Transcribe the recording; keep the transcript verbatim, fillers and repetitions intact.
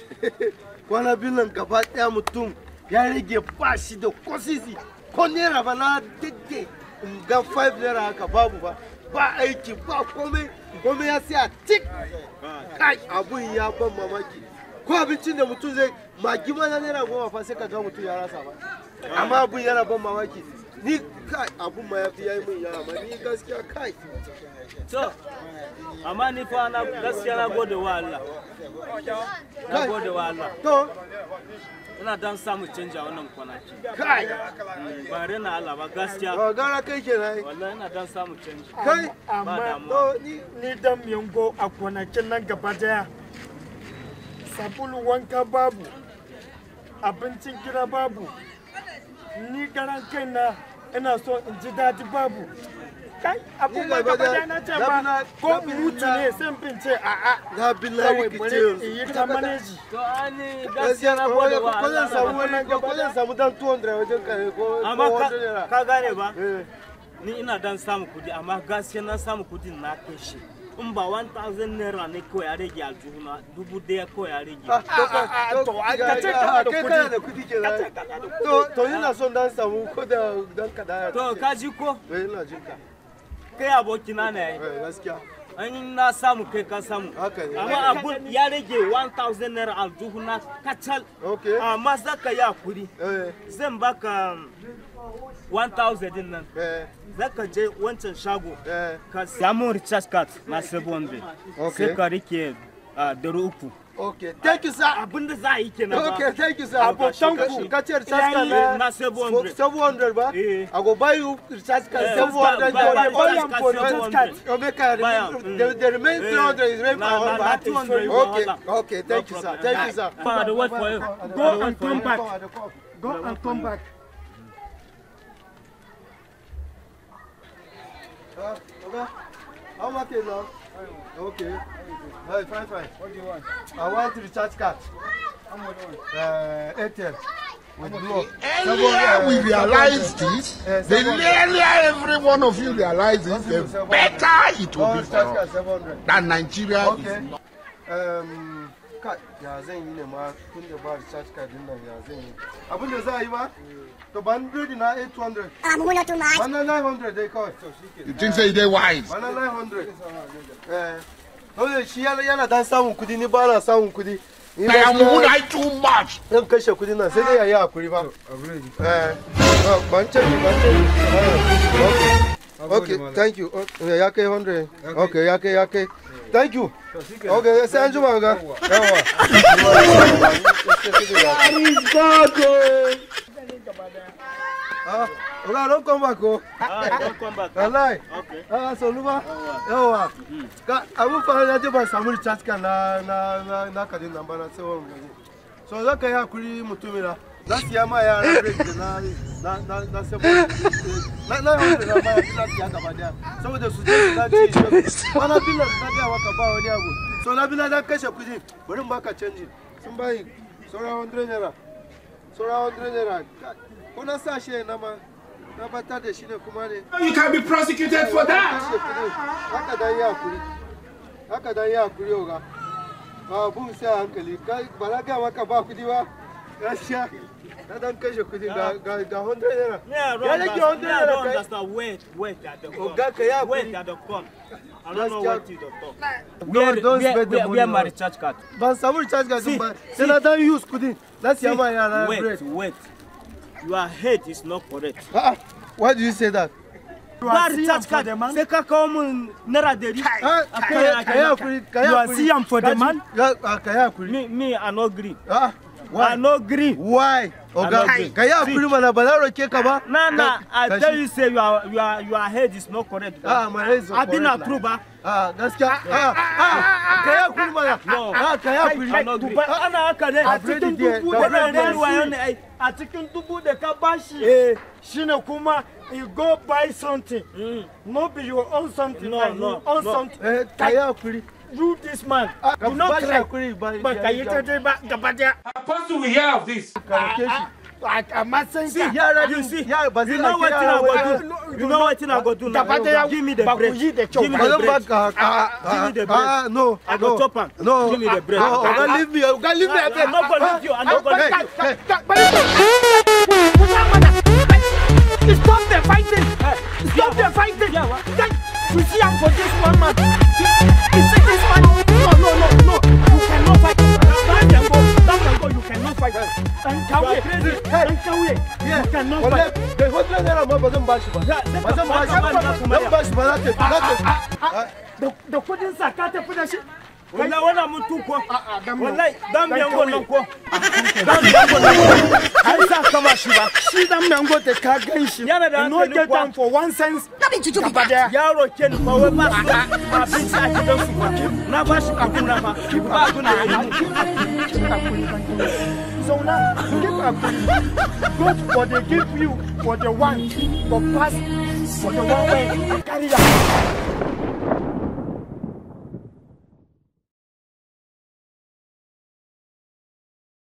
Kwana biyu nan gaba ɗaya mutum ya rage ba shi da kosisi ko naira ba na dade in ga five naira haka babu ba ba aiki ba komai komai ya sai a tik kai abun ya ban mamaki ko abincin da mutum zai magi mana naira goma fa sai ka ga mutum ya rasa ba amma abun yana ban mamaki ni kai abun ma yafi yayi mun yawa ma ni gaskiya kai to amma ni fa na gaskiya na gode wa Allah na gode wa Allah to ina dan samu canji a wannan kwanaki kai ba rena Allah ba gaskiya ba gara kai kenan wallahi ina dan samu canji kai amma to ni ni dan miyango a kwanakin nan gaba daya sabulu wanka babu abincin gida babu ni garan kaina ina so in ji dadi babu kai abun ma gaba daya na ce ba ko mutu ne sai bin ce a a ga billahi kice yi ta maneji to ani gaskiya na gode wa ko zan samu wani ko zan samu dan two hundred wajen ka ko amma ka gane ba ni ina dan samu kudi amma gaskiya na samu kudin na kashe in ba one thousand naira ne kawai ya rage a juhuna dubu daya kawai ya rage to ka ce ka da kudi ke to to ina son dan samu ko da dan kada to ka ji ko eh ina jin ka kai abokina ne eh gaskiya an na samu kai ka samu amma abun ya rage one thousand naira a juhuna kacal okay amma zaka ya kudi zan baka one thousand din nan zaka je wancan shago ka samu recharge card na seven hundred sai ka rike dari uku. Okay, thank you sir. Abinda za a yi kenan ba. Okay, thank you sir. Abokan ku ka ce recharge card na seven hundred. seven hundred ba? I go buy you recharge card seven hundred. Buy am for recharge card. You make the the remaining three hundred is remain for two hundred. Okay, okay, thank you sir. Thank you sir. I will wait for you. Go and come back. Go and come back. Uh, okay. How much is now? Okay. Hey, fine, fine. What do you want? I want to recharge card. How much do you want? Uh, eighteen. With blue. Earlier we realized this, uh, the earlier every one of you realizes, the better it will be for us. That Nigeria okay. is not. Um, ya zan yi ne ma tun da ba recharge card din nan ya zan yi. Abin da za a yi ba? To ban ready na eight hundred. Ah, mu na too much. Bana nine hundred dai kawai. You think say they wise? Bana nine hundred. Eh. Dole shi yana dan samun kudi ni ba na samun kudi. I am would too much. Zan kashe kudi nan sai dai yayi hakuri ba. Eh. Ban ce ban ce. Okay, thank you. Okay, ya kai one hundred. Okay, ya kai ya kai. Thank you. Okay, sai an juma ga. Yawa. Ah, oga don't come back oh. Ah, don't come back. Wallahi. Okay. Ah, so luba. Yawa. Ka abu fa na je ban samu recharge kan na na na na kadin nan ba na sai wannan. So zaka yi hakuri mutumina. Za su yi ma yara break na na na na sai na na wanda na ba ya siya gaba daya. Saboda su je su dace. Bana billan na ga waka ba wani abu. So na billan dan kashe kudi. Bari baka canji. Sun bai sora one hundred naira. Sora one hundred naira. Kuna sa shi na ma na bata da shi ne kuma ne. You can be prosecuted for that. Haka dan ya kuri. Haka dan ya kuri oga. Ba bun sai hankali. Kai bara ga maka ba kudi ba. Gaskiya. Na dan kashe kudi ga ga ga one hundred naira. Ya rage one hundred naira kai. That's wait, wait at the come. Oga ka ya wait at the come. I don't know what you talk. Where don't spend the money. Where my recharge card? Ban samu recharge card din ba. Sai na dan use kudi. Let's see my yana. Wait, wait. Your head is not correct. Ah, why do you say that? You are recharge card, man. Say ka kawo mun naira dari. Ah, kaya kuri, kaya You are seeing for the man. Kaya kuri. Me, me, I no agree. Ah, I no agree. Why? Oga, kaya kuri mana ba na roke ka ba? Nah, nah. I tell you, say your your your head is not correct. Ah, my head is not correct. I been a true ba. Ah, gaskiya. Ah, ah, kaya kuri mana. No. Ah, kaya kuri. I no agree. Ana haka ne. A cikin dubu da ka bashi. A cikin dubu da ka bashi. Eh, shine kuma you go buy something. Mm. No be you own something. No, like no, you own no. something. Eh, kaya kuri. You this man. Ah, you not kaya cry. kuri ba. But kaya tete ba gabadya. Apostle, we hear of this. Karake shi. I must say, see, yeah, you see, yeah, but you know what I go do? You know what I go do now? Give me the bread. Give me the bread. Give me the bread. No, I go chop am. No, give me the bread. No, don't leave me. Don't leave me. I'm not gonna leave you. I'm not gonna leave you. Stop the fighting. Stop the fighting. You see, I'm for this one man. You see this man? No, no, no, no. You cannot fight. Damyango, Damyango, you cannot fight. And kauye, and kauye, you cannot fight. The hotel there, my bosom bash. Bosom bash. The the couldn't sakate finish. Wala wana mtu kwa. Wallahi Damyango nanko. Damyango nanko. Aisa kama shiba. She Damyango te ka ganshi. No get down for one sense. Yaro ken fa we pass. Ma bin sa ki don su kwa. Na ba shi ku na fa. Ba ku na so now give up. God for they give you for the one for pass for the one way carry that.